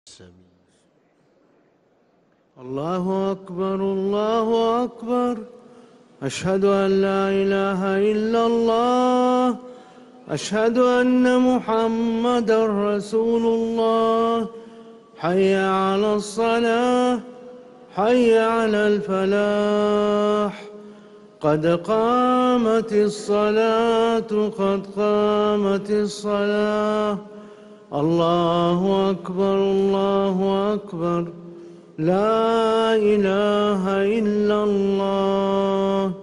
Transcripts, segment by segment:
الله أكبر الله أكبر. أشهد أن لا إله إلا الله. أشهد أن محمدًا رسول الله. حي على الصلاة، حي على الفلاح. قد قامت الصلاة، قد قامت الصلاة. الله أكبر الله أكبر. لا إله إلا الله.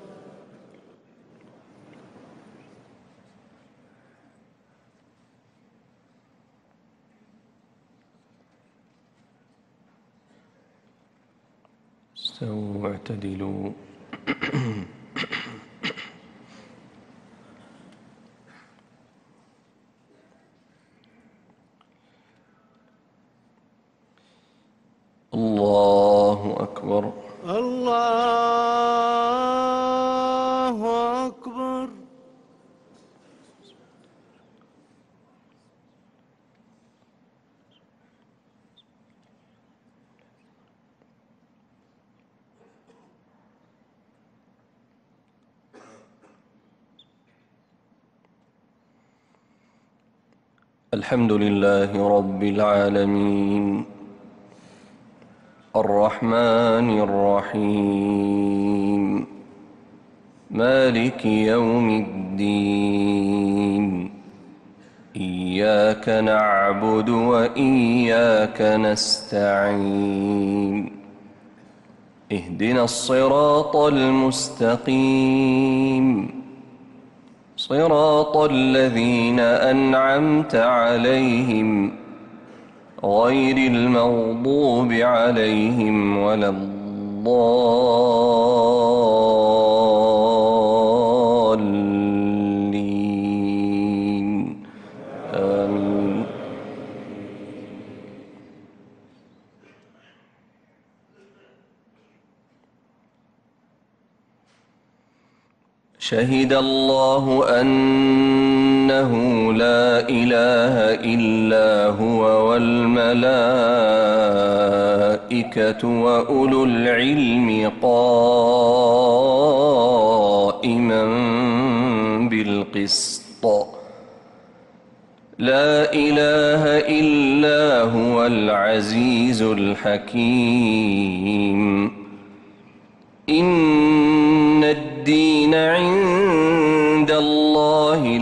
استووا واعتدلوا. الله أكبر الله أكبر. الحمد لله رب العالمين الرحمن الرحيم مالك يوم الدين. إياك نعبد وإياك نستعين. اهدنا الصراط المستقيم، صراط الذين أنعمت عليهم غير المغضوب عليهم ولا الضالين. آمين. شهد الله أنه لا إله إلا هو والملائكة وأولو العلم قائما بالقسط. لا إله إلا هو العزيز الحكيم. إن الدين عند الله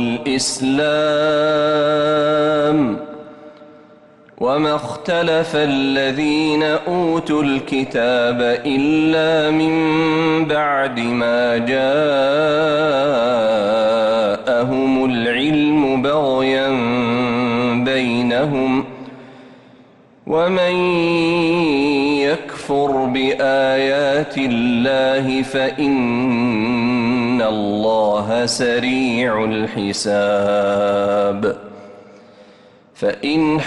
الإسلام. وما اختلف الذين أوتوا الكتاب إلا من بعد ما جاءهم العلم بغيا بينهم. ومن يكفر بآيات الله فإن الله سريع الحساب. فإن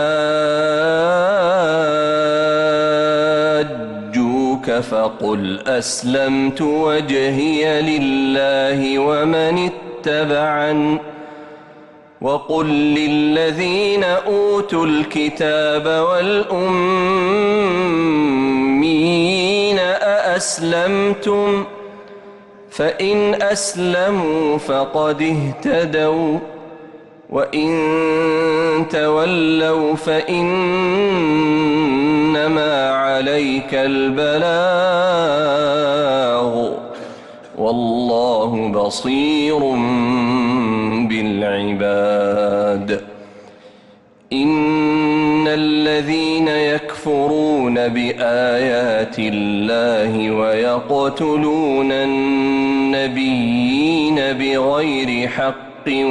حاجوك فقل أسلمت وجهي لله ومن اتبعني. وقل للذين أوتوا الكتاب والأميين أأسلمتم؟ فإن أسلموا فقد اهتدوا، وإن تولوا فإنما عليك البلاغ والله بصير بالعباد. إن الذين يكفرون بآيات الله ويقتلون النبيين بغير حق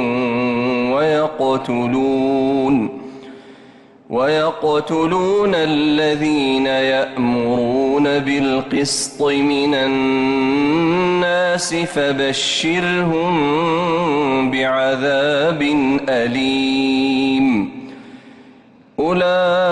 ويقتلون الذين يأمرون بالقسط من الناس فبشرهم بعذاب أليم. أولئك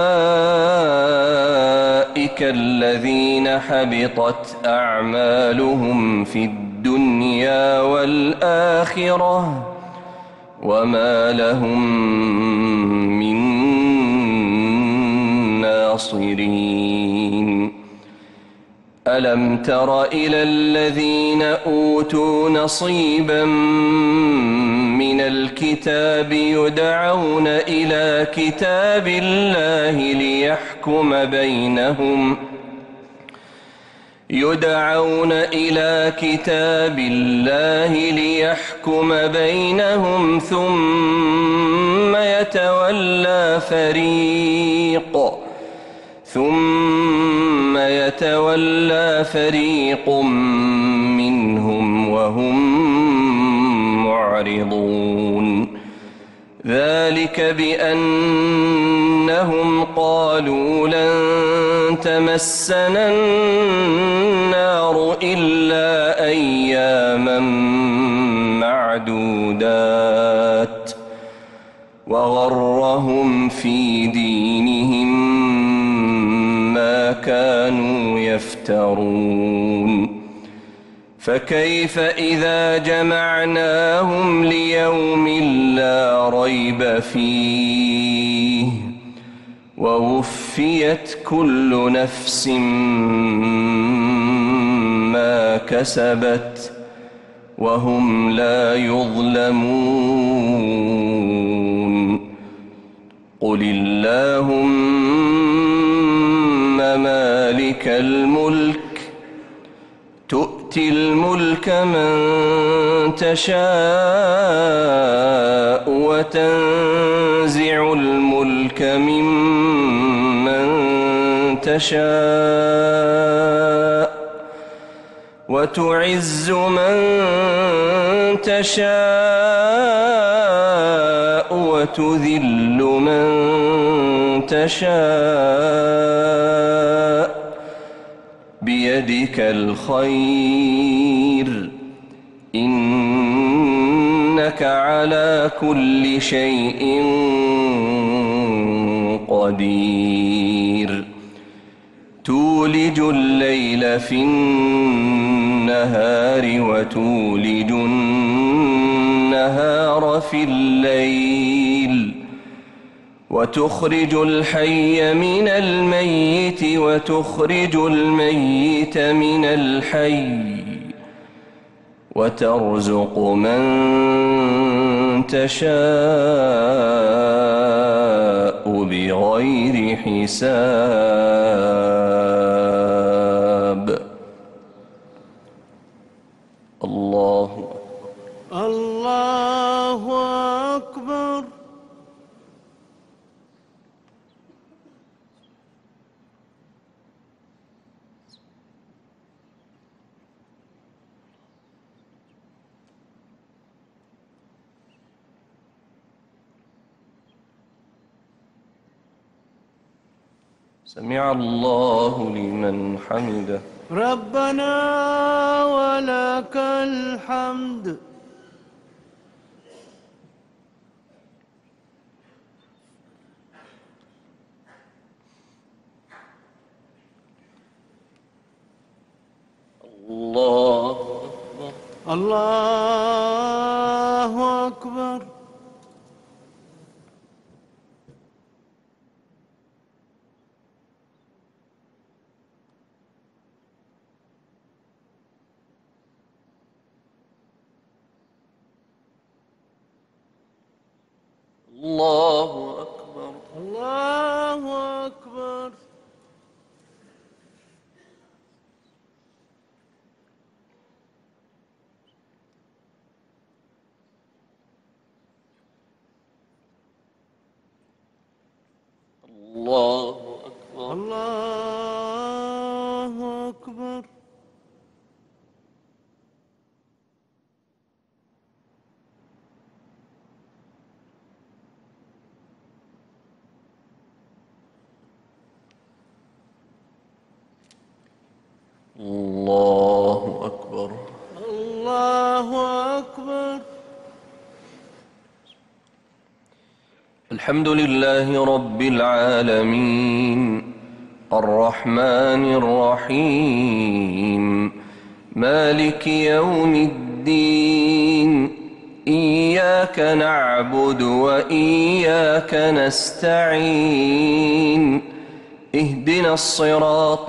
الذين حبطت أعمالهم في الدنيا والآخرة وما لهم من الناصرين ألم تر إلى الذين أوتوا نصيبا من الكتاب يدعون إلى كتاب الله ليحكم بينهم ثم يتولى فريق منهم وهم معرضون ذلك بأنهم قالوا لن تمسنا النار إلا أياما معدودات وغرهم في دينهم ما كانوا يفترون فكيف إذا جمعناهم ليوم لا ريب فيه ووفيت كل نفس ما كسبت وهم لا يظلمون قل اللهم مالك الملك تؤتي الملك من تشاء وتنزع الملك ممن تشاء وتعز من تشاء وتذل من تشاء بيدك الخير إنك على كل شيء قدير تولج الليل في النهار وتولج النهار في الليل وتخرج الحي من الميت وتخرج الميت من الحي وترزق من تشاء بغير حساب الله أكبر. سمع الله لمن حمده ربنا ولك الحمد. الله أكبر. الله أكبر. أكبر. الله أكبر. أكبر. الله أكبر. أكبر. الحمد لله رب العالمين الرحمن الرحيم مالك يوم الدين إياك نعبد وإياك نستعين اهدنا الصراط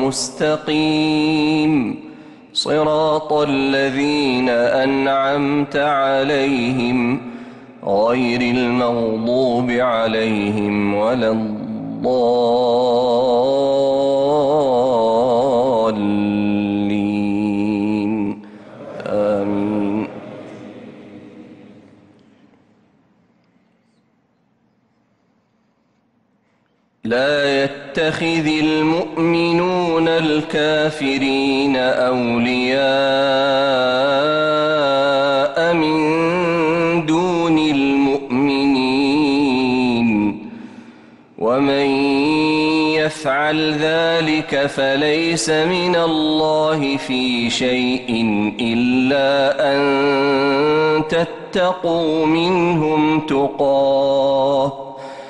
المستقيم صراط الذين أنعمت عليهم غير المغضوب عليهم ولا الضالين آمين. لا يتخذ المؤمنون الكافرين أولياء من دون المؤمنين ومن يفعل ذلك فليس من الله في شيء إلا أن تتقوا منهم تقاه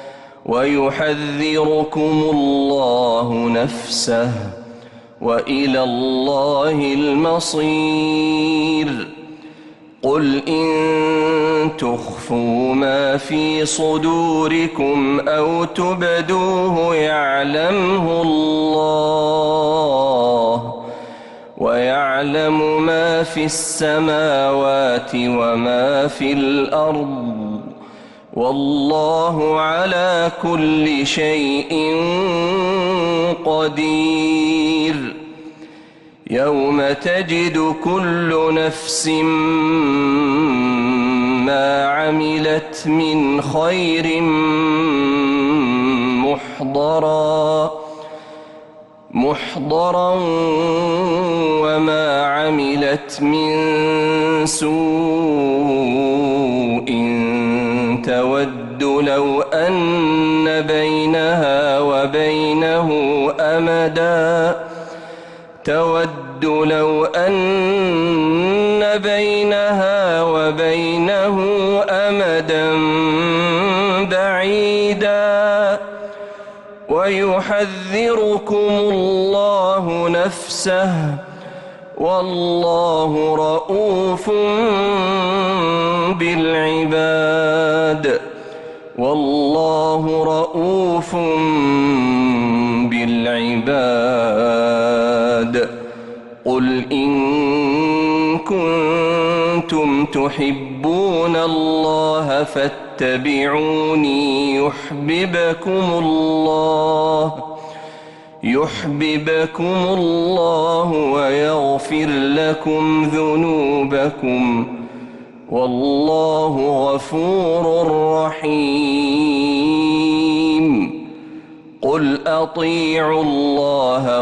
ويحذركم الله نفسه وإلى الله المصير. قل إن تخفوا ما في صدوركم أو تبدوه يعلمه الله ويعلم ما في السماوات وما في الأرض والله على كل شيء قدير. يوم تجد كل نفس ما عملت من خير محضرا وما عملت من سوء تود لو أن بينها وبينه أمدا بعيدا ويحذركم الله نفسه والله رؤوف بالعباد. قل إن كنتم تحبون الله فاتبعوني يحببكم الله ويغفر لكم ذنوبكم والله غفور رحيم. قل أطيعوا الله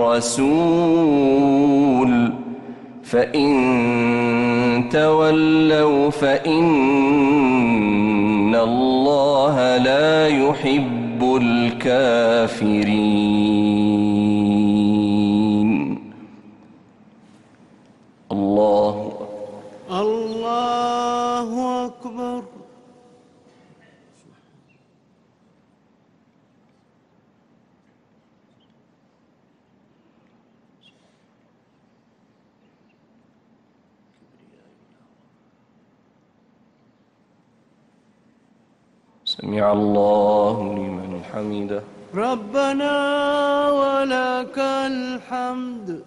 والرسول فإن تولوا فإن الله لا يحب الكافرين. الله أكبر. سمع الله لمن حمده. ربنا ولك الحمد.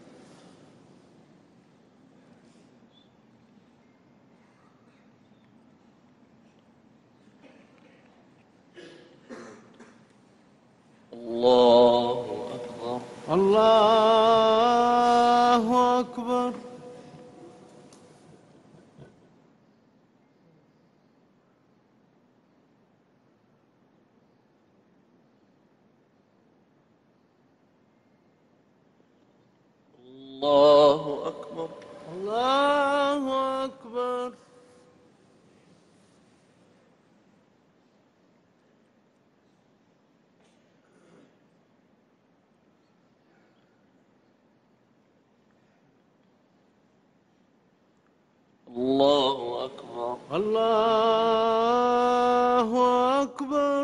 الله أكبر. الله أكبر. الله أكبر. الله أكبر. الله أكبر. الله أكبر.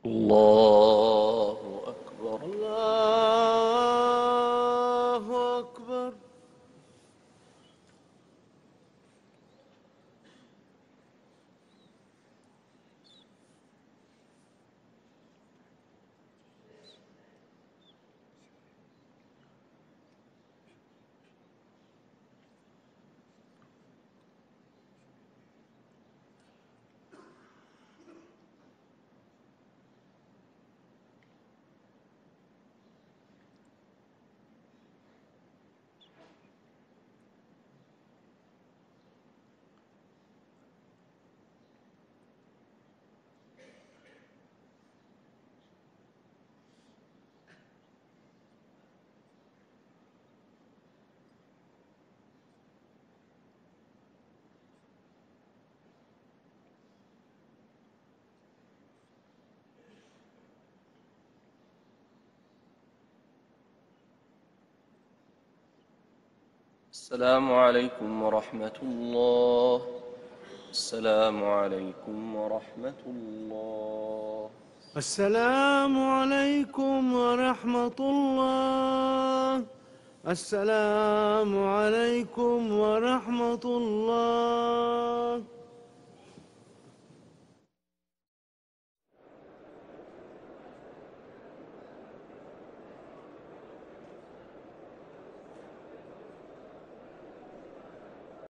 الله أكبر. الله أكبر. السلام عليكم ورحمة الله. السلام عليكم ورحمة الله. السلام عليكم ورحمة الله. السلام عليكم ورحمة الله.